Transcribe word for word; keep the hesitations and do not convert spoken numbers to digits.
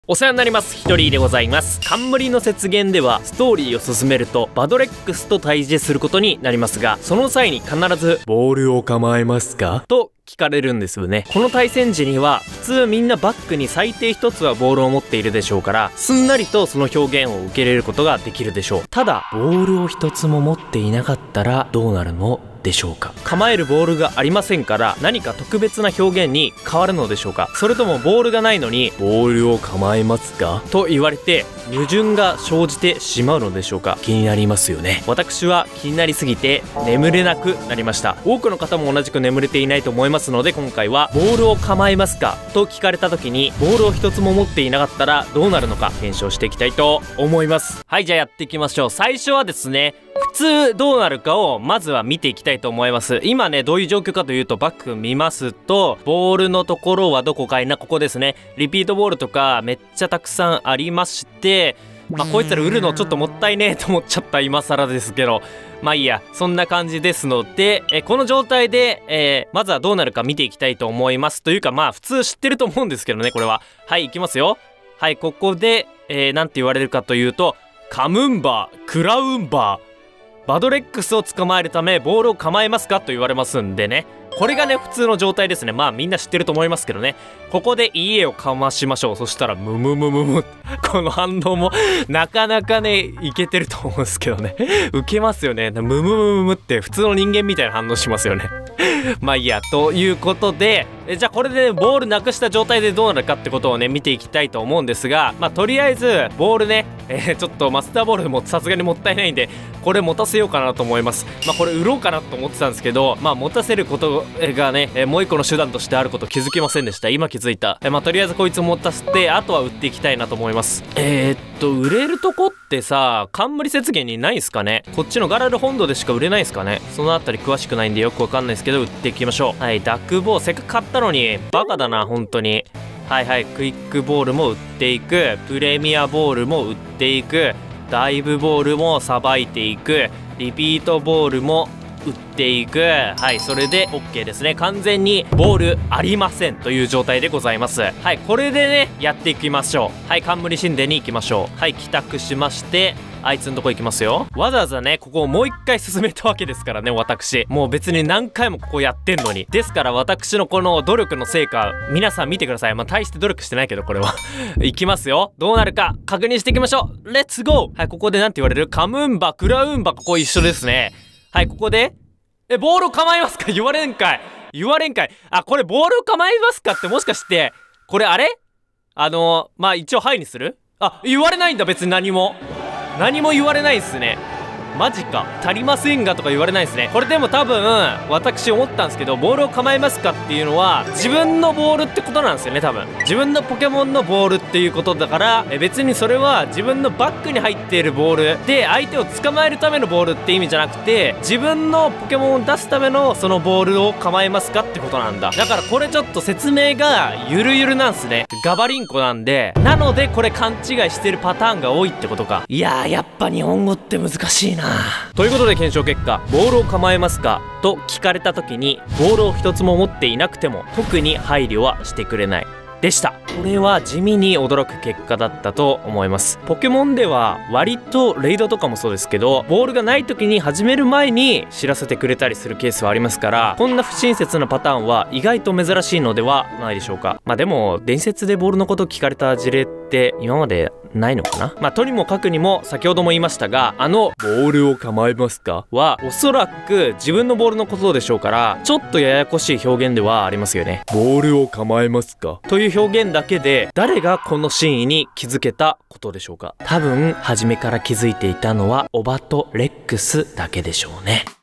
お世話になります。ひとりでございます。冠の雪原ではストーリーを進めるとバドレックスと対峙することになりますが、その際に必ずボールを構えますかと聞かれるんですよね。この対戦時には普通みんなバックに最低一つはボールを持っているでしょうから、すんなりとその表現を受け入れることができるでしょう。ただボールを一つも持っていなかったらどうなるのでしょうか。構えるボールがありませんから何か特別な表現に変わるのでしょうか。それともボールがないのにボールを構えますかと言われて矛盾が生じてしまうのでしょうか。気になりますよね。私は気になりすぎて眠れなくなりました。多くの方も同じく眠れていないと思いますので、今回はボールを構えますかと聞かれた時にボールを一つも持っていなかったらどうなるのか検証していきたいと思います。はい、じゃあやっていきましょう。最初はですね、普通どうなるかをまずは見ていきたいと思います。今ねどういう状況かというと、バック見ますとボールのところはどこかいな、ここですね。リピートボールとかめっちゃたくさんありまして、まあこいつら売るのちょっともったいねえと思っちゃった今更ですけど、まあいいや、そんな感じですので、えこの状態で、えー、まずはどうなるか見ていきたいと思います。というかまあ普通知ってると思うんですけどね、これは。はい、いきますよ。はい、ここで、えー、なんて言われるかというと、カムンバー、クラウンバー、バドレックスを捕まえるためボールを構えますかと言われますんでね、これがね普通の状態ですね。まあみんな知ってると思いますけどね。ここでいい絵をかましましょう。そしたらムムムムムこの反応もなかなかねいけてると思うんですけどねウケますよね。ムムムムムって普通の人間みたいな反応しますよねまあいいや、ということでえじゃあこれで、ね、ボールなくした状態でどうなるかってことをね見ていきたいと思うんですが、まあとりあえずボールね、えー、ちょっとマスターボールもさすがにもったいないんでこれ持たせようかなと思います。まあこれ売ろうかなと思ってたんですけど、まあ持たせることがね、えー、もう一個の手段としてあること気づきませんでした。今気づいた。えー、まあとりあえずこいつ持たせて、あとは売っていきたいなと思います。えー、っと売れるとこってさ、冠雪原にないんすかね。こっちのガラル本土でしか売れないんすかね。そのあたり詳しくないんでよくわかんないですけど売っていきましょう。はい、ダックボーせっかく買ったのにバカだな本当に。はいはい、クイックボールも売っていく、プレミアボールも売っていく、ダイブボールもさばいていく、リピートボールも売っていく。はい、それで オーケー ですね。完全にボールありませんという状態でございます。はい、これでねやっていきましょう。はい、冠神殿に行きましょう。はい、帰宅しましてあいつのとこ行きますよ。わざわざねここをもう一回進めたわけですからね、私もう別に何回もここやってんのに。ですから私のこの努力の成果皆さん見てください。まあ大して努力してないけどこれは行きますよ。どうなるか確認していきましょう。レッツゴー。はい、ここでなんて言われる？カムンバ、クラウンバ、ここ一緒ですね。はい、ここでえボールを構えますか言われんかい言われんかい。あ、これボールを構えますかってもしかしてこれあれあのまあ一応はいにする？あ、言われないんだ。別に何も何も言われないですね。マジか。足りませんがとか言われないですね。これでも多分私思ったんですけど、ボールを構えますかっていうのは自分のボールってことなんですよね。多分自分のポケモンのボールっていうことだから、え別にそれは自分のバッグに入っているボールで相手を捕まえるためのボールって意味じゃなくて、自分のポケモンを出すためのそのボールを構えますかってことなんだ。だからこれちょっと説明がゆるゆるなんすね。ガバリンコなんで、なのでこれ勘違いしてるパターンが多いってことか。いやーやっぱ日本語って難しいな。ということで検証結果、ボールを構えますかと聞かれた時にボールを一つも持っていなくても特に配慮はしてくれないでした。これは地味に驚く結果だったと思います。ポケモンでは割とレイドとかもそうですけど、ボールがない時に始める前に知らせてくれたりするケースはありますから、こんな不親切なパターンは意外と珍しいのではないでしょうか。まあでも伝説でボールのこと聞かれた事例って今までないのかな。まあとにもかくにも先ほども言いましたが、あのボールを構えますかはおそらく自分のボールのことでしょうから、ちょっとややこしい表現ではありますよね。ボールを構えますかという表現だけで誰がこの真意に気づけたことでしょうか。多分初めから気づいていたのはオバとレックスだけでしょうね。